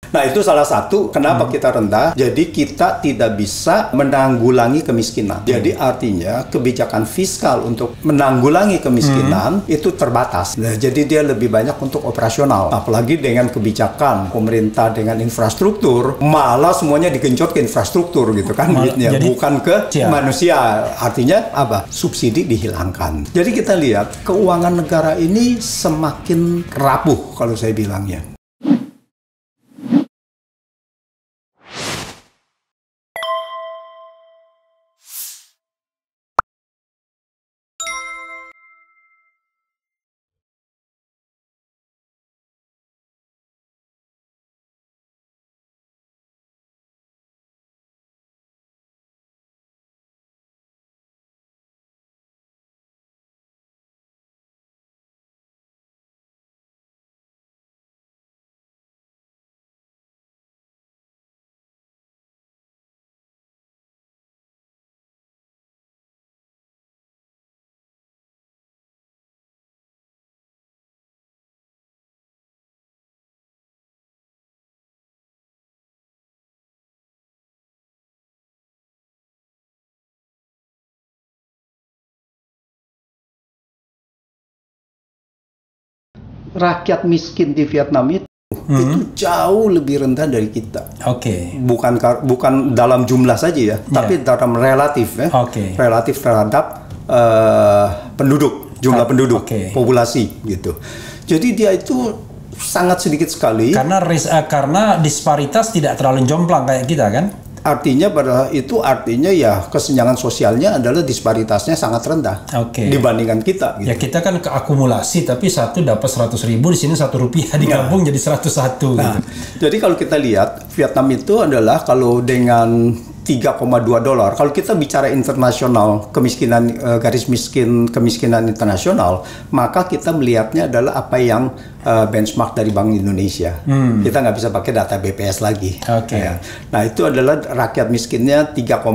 Nah, itu salah satu kenapa kita rendah. Jadi kita tidak bisa menanggulangi kemiskinan. Jadi artinya kebijakan fiskal untuk menanggulangi kemiskinan itu terbatas. Nah, jadi dia lebih banyak untuk operasional. Apalagi dengan kebijakan pemerintah dengan infrastruktur, malah semuanya digenjot ke infrastruktur gitu kan, jadi, bukan ke manusia. Artinya apa? Subsidi dihilangkan. Jadi kita lihat keuangan negara ini semakin rapuh kalau saya bilangnya. Rakyat miskin di Vietnam itu jauh lebih rendah dari kita. Bukan dalam jumlah saja ya, tapi dalam relatif ya. Relatif terhadap penduduk, jumlah penduduk, populasi gitu. Jadi dia itu sangat sedikit sekali. Karena disparitas tidak terlalu jomplang kayak kita kan. Artinya artinya ya kesenjangan sosialnya adalah disparitasnya sangat rendah dibandingkan kita. Gitu. Ya kita kan keakumulasi, tapi satu dapat 100.000, di sini Rp1 digabung jadi 101. Nah, jadi kalau kita lihat Vietnam itu adalah kalau dengan $3,2. Kalau kita bicara internasional kemiskinan, garis miskin kemiskinan internasional, maka kita melihatnya adalah apa yang benchmark dari Bank Indonesia. Kita nggak bisa pakai data BPS lagi. Ya. Nah, itu adalah rakyat miskinnya $3,2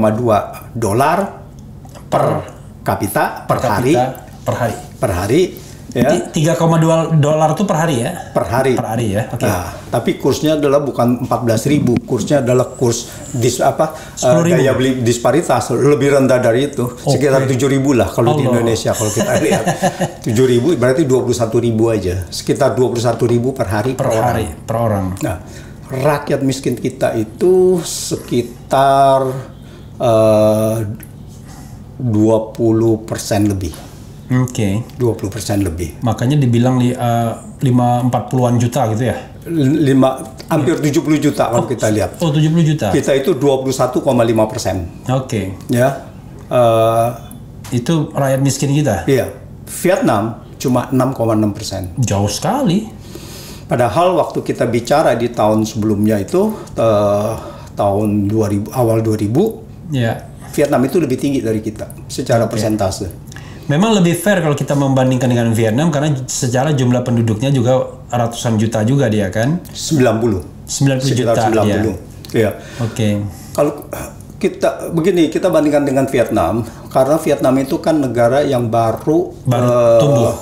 per kapita per hari. Ya. $3,2 itu per hari ya? Per hari ya. Nah, tapi kursnya adalah bukan 14.000, kursnya adalah kurs daya beli disparitas lebih rendah dari itu, sekitar 7.000 lah kalau di Indonesia kalau kita lihat. 7.000 berarti 21.000 aja, sekitar 21.000 per hari per orang. Nah, rakyat miskin kita itu sekitar 20% lebih. 20% lebih. Makanya dibilang 40-an juta gitu ya? Hampir 70 juta kalau kita lihat. 70 juta. Kita itu 21,5%. Ya. Itu rakyat miskin kita? Iya. Vietnam cuma 6,6%. Jauh sekali. Padahal waktu kita bicara di tahun sebelumnya itu tahun 2000, awal 2000, Vietnam itu lebih tinggi dari kita secara persentase. Memang lebih fair kalau kita membandingkan dengan Vietnam karena secara jumlah penduduknya juga ratusan juta juga dia kan? 90 juta. 90. Iya. Kalau kita bandingkan dengan Vietnam, karena Vietnam itu kan negara yang baru tumbuh.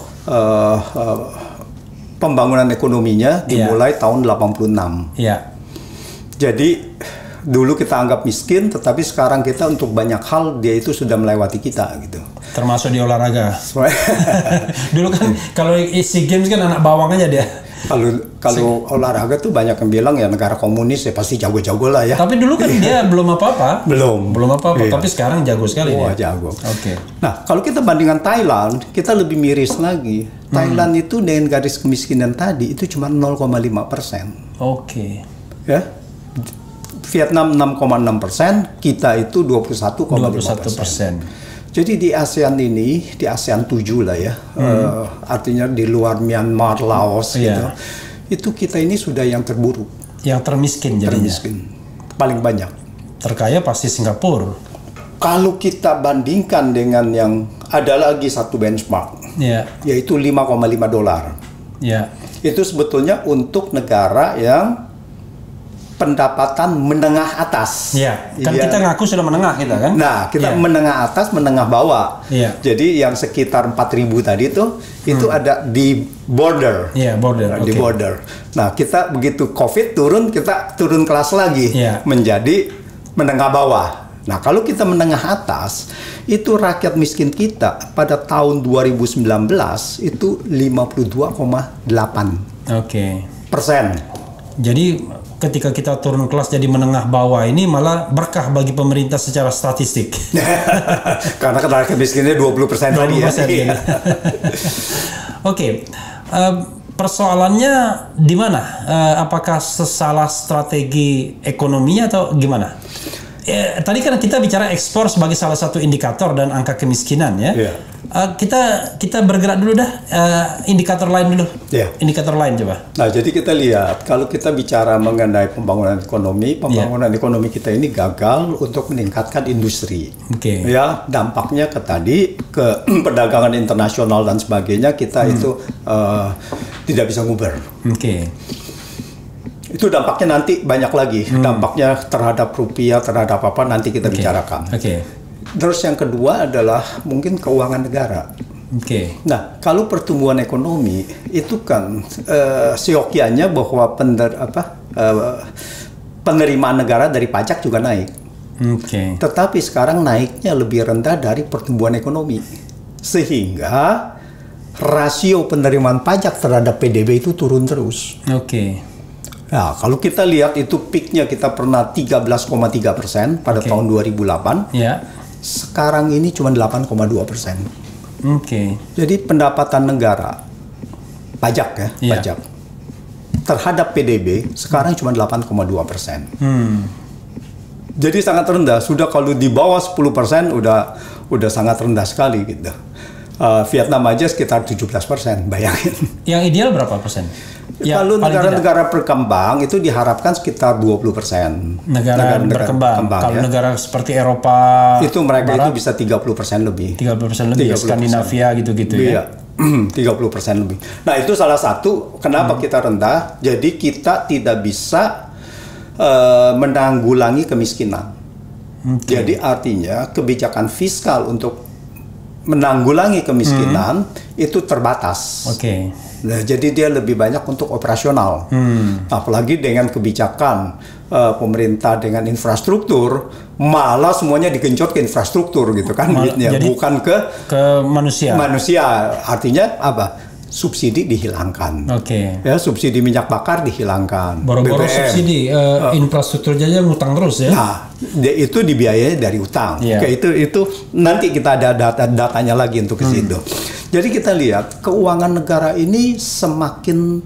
Pembangunan ekonominya dimulai tahun 86. Jadi dulu kita anggap miskin, tetapi sekarang kita untuk banyak hal dia itu sudah melewati kita gitu. Termasuk di olahraga. Dulu kan kalau SEA Games kan anak bawang aja dia. Kalau olahraga tuh banyak yang bilang ya negara komunis ya pasti jago-jago lah ya. Tapi dulu kan dia belum apa-apa. Belum apa-apa. Tapi sekarang jago sekali dia. Jago. Nah, kalau kita bandingkan Thailand, kita lebih miris lagi. Thailand itu dengan garis kemiskinan tadi itu cuma 0,5%. Ya. Vietnam 6,6%, kita itu 21,5%. Jadi di ASEAN ini, di ASEAN 7 lah ya, artinya di luar Myanmar, Laos gitu, itu kita ini sudah yang terburuk. Yang termiskin jadinya. Paling banyak. Terkaya pasti Singapura. Kalau kita bandingkan dengan yang ada lagi satu benchmark, yaitu $5,5. Itu sebetulnya untuk negara yang pendapatan menengah atas. Iya, kan Iya. kita ngaku sudah menengah kita kan? Nah, kita Iya. menengah atas, menengah bawah. Iya. Jadi yang sekitar 4.000 tadi itu ada di border. Iya, border. Di oke. border. Nah, kita begitu COVID turun, kita turun kelas lagi Iya. menjadi menengah bawah. Nah, kalau kita menengah atas, itu rakyat miskin kita pada tahun 2019 itu 52,8%. Oke. Jadi ketika kita turun kelas jadi menengah bawah ini malah berkah bagi pemerintah secara statistik. Karena rakyat miskinnya 20% tadi ya. 20% gitu. Oke. Persoalannya di mana? Apakah salah strategi ekonominya atau gimana? Tadi kan kita bicara ekspor sebagai salah satu indikator dan angka kemiskinan ya. Iya. Kita bergerak dulu dah. Indikator lain dulu. Iya. Indikator lain coba. Nah, jadi kita lihat kalau kita bicara mengenai pembangunan ekonomi kita ini gagal untuk meningkatkan industri. Oke. Ya, dampaknya ke perdagangan internasional dan sebagainya kita itu tidak bisa nguber. Oke. Itu dampaknya nanti banyak lagi. Dampaknya terhadap rupiah, terhadap apa nanti kita bicarakan. Oke. Terus yang kedua adalah mungkin keuangan negara. Oke. Nah, kalau pertumbuhan ekonomi itu kan seyogianya bahwa penerimaan negara dari pajak juga naik. Oke. Tetapi sekarang naiknya lebih rendah dari pertumbuhan ekonomi. Sehingga rasio penerimaan pajak terhadap PDB itu turun terus. Oke. Nah, kalau kita lihat itu peaknya kita pernah 13,3% pada tahun 2008. Ya. Sekarang ini cuma 8,2%. Oke. Jadi pendapatan negara pajak ya, Iya. pajak terhadap PDB sekarang cuma 8,2%. Jadi sangat rendah. Sudah kalau di bawah 10% udah sangat rendah sekali gitu. Vietnam aja sekitar 17%, bayangin. Yang ideal berapa persen? Ya, Kalau paling negara-negara berkembang itu diharapkan sekitar 20%. Negara berkembang. Kalau ya. negara seperti Eropa Itu mereka Barat, itu bisa 30% lebih. 30% lebih. 30%. Skandinavia gitu-gitu ya. Iya, 30% lebih. Nah, itu salah satu kenapa kita rendah. Jadi kita tidak bisa menanggulangi kemiskinan. Jadi artinya kebijakan fiskal untuk menanggulangi kemiskinan itu terbatas. Oke. Nah, jadi dia lebih banyak untuk operasional. Apalagi dengan kebijakan pemerintah dengan infrastruktur, malah semuanya digenjot ke infrastruktur gitu kan, duitnya, jadi bukan ke manusia. Artinya apa? Subsidi dihilangkan. Oke. Ya, subsidi minyak bakar dihilangkan. Boro-boro BBM. subsidi infrastruktur aja ngutang terus ya. Nah, itu dibiayai dari utang. Iya. Oke, itu nanti kita ada datanya lagi untuk ke situ. Jadi kita lihat keuangan negara ini semakin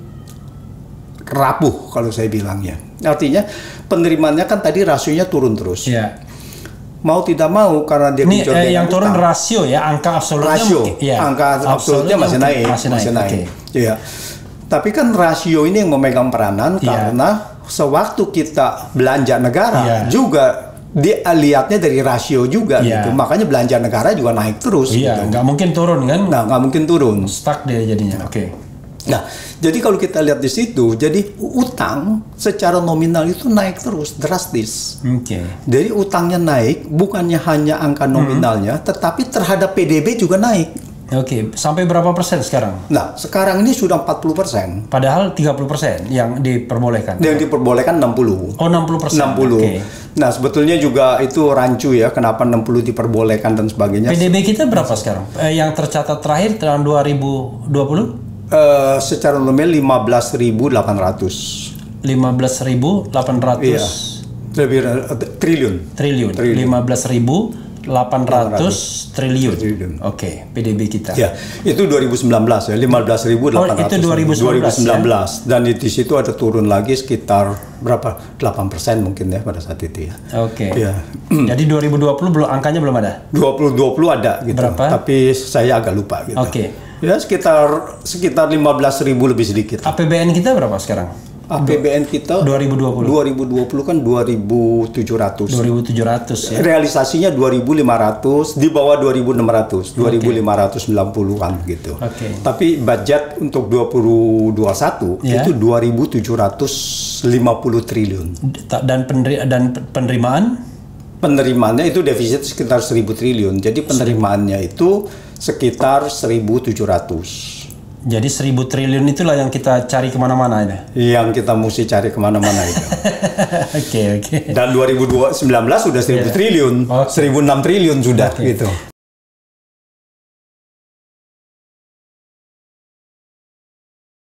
rapuh kalau saya bilangnya. Artinya penerimaannya kan tadi rasionya turun terus. Iya. Mau tidak mau karena dia Ini genjot dengan yang turun utang. rasio ya, angka absolutnya Rasio, mungkin- ya, angka absolutnya masih mungkin naik, masih naik. Oke. Iya. Tapi kan rasio ini yang memegang peranan Iya. karena sewaktu kita belanja negara Iya. juga lihatnya dari rasio juga Iya. gitu. Makanya belanja negara juga naik terus. Iya, gitu. nggak mungkin turun kan? Nah, nggak mungkin turun. Stuck dia jadinya. Oke. Nah, jadi kalau kita lihat di situ, jadi utang secara nominal itu naik terus drastis. Oke. Jadi utangnya naik, bukannya hanya angka nominalnya, tetapi terhadap PDB juga naik. Oke, sampai berapa persen sekarang? Nah, sekarang ini sudah 40%. Padahal 30% yang diperbolehkan. Yang diperbolehkan 60. Oh, 60%. 60. Oke. Nah, sebetulnya juga itu rancu ya, kenapa 60 diperbolehkan dan sebagainya. PDB kita berapa sekarang? Yang tercatat terakhir tahun 2020? Secara nominal 15.800. 15.800 Iya. Lebih triliun. triliun. Triliun. 15.800 triliun. Triliun. Oke, PDB kita. Ya, itu 2019 ya, 15.800. Oh, itu 2019 Dan di situ ada turun lagi sekitar berapa? 8% mungkin ya pada saat itu ya. Oke. Ya. Jadi 2020 belum angkanya belum ada. 2020 ada gitu. Berapa? Tapi saya agak lupa gitu. Oke. Ya sekitar 15.000 lebih sedikit. APBN kita berapa sekarang? APBN kita 2020 kan 2.700. 2.700 ya. Realisasinya 2.500, di bawah 2.600, 2.590-an gitu. Oke. Tapi budget untuk 2021 Ya. itu 2.750 triliun. Dan penerimaan Penerimaannya itu defisit sekitar 1.000 triliun. Jadi penerimaannya itu sekitar 1.700. jadi 1.000 triliun itulah yang kita cari kemana-mana ya. Yang kita mesti cari kemana-mana itu. Oke. Dan 2019 sudah 1.000 triliun, 1.006 triliun sudah gitu.